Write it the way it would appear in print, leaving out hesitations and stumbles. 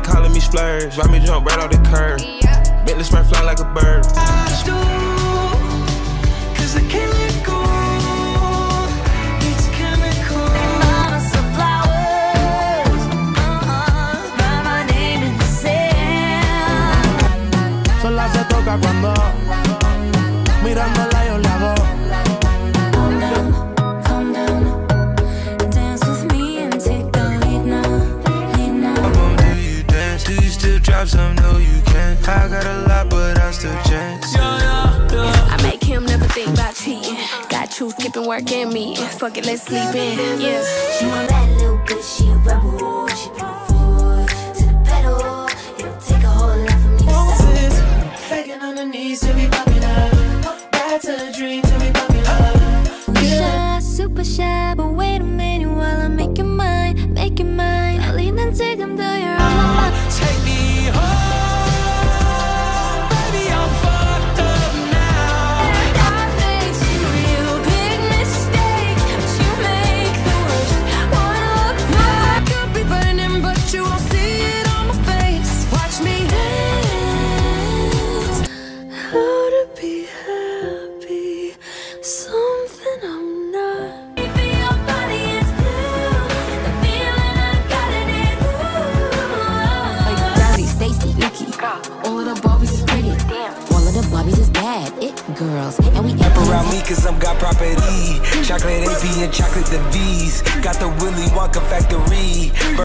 calling me splurge. Ride me jump right off the curb. Bentley Smurf fly like a bird. I do, cause I can't let go. It's chemical. Mama some flowers, write my name in the sand. Sola se toca cuando mirándola yo le hago. Calm down, calm down. Dance with me and take the lead now, lead now. How long do you dance? Do you still drop some? No, you can't. I got a lot, but I still chance. I make him never think about cheating. Got you skipping work and me. Fuck it, let's sleep in. Yeah. She want that little bitch, she a rebel. She put her foot to the pedal. It'll take a whole lot for me to stop. Begging on the knees to be popular. That's a dream to be popular. Shy, super shy, but wait a minute while I make it mine, make it mine. I'll lean and take him to your mama. Take me home, baby, I'm fucked up now. I made some real big mistakes, but you make the worst one look bad. I could be burning, but you won't see it on my face. Watch me dance. How to be happy, something I'm not. Baby, your body is blue, the feeling I got it is Like Barbie, Stacy, Nicki. All of the Barbies is pretty. All of the Barbies is bad. It girls. And we Around me cause I'm got property. Chocolate AP and chocolate the V's. Got the Willy Wonka factory.